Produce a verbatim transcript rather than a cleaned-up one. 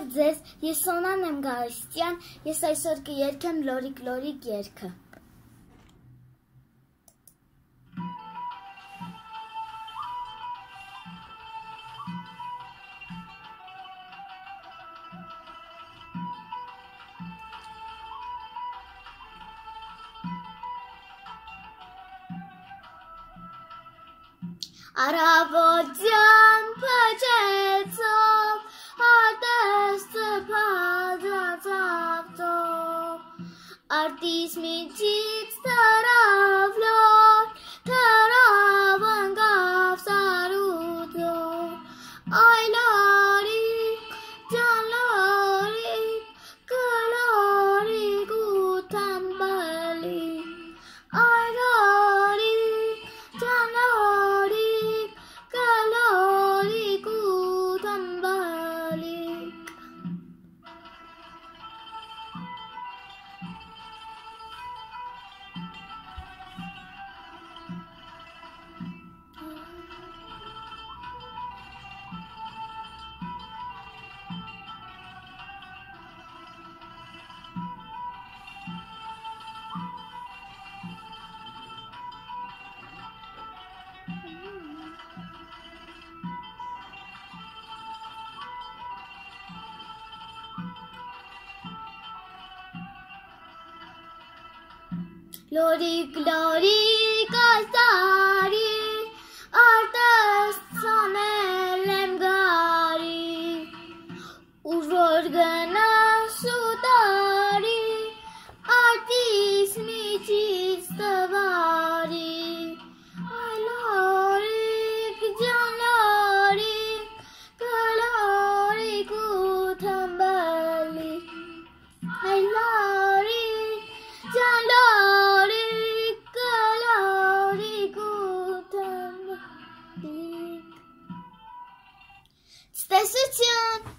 Բարև ձեզ, ես Սոնան եմ Գարստյան, ես այսօր կերքեմ լորիկ լորիկ երգը։ Առավոտյան փչեցով, հատեստը փազացավտով, արտիս միջից թրավ լոր, թրավ ընկավ սարուդոր, այ լորիկ, ջան լորիկ, կլորիկ ու թամբալիկ, այ լորիկ, ջան լորիկ, կլորիկ ու թամբալիկ։ Լորիկ, լորիկ, այս տարի, արտեստ ցանել եմ գարի, ուր որ գնաս ու տարի, արտիս միջից տվարի, այ լորիկ, ջան լորիկ, կլորիկ ու թամբալիկ, այ լորիկ, ջան լորիկ, կլորիկ ու թամբալիկ։ Ցտեսություն։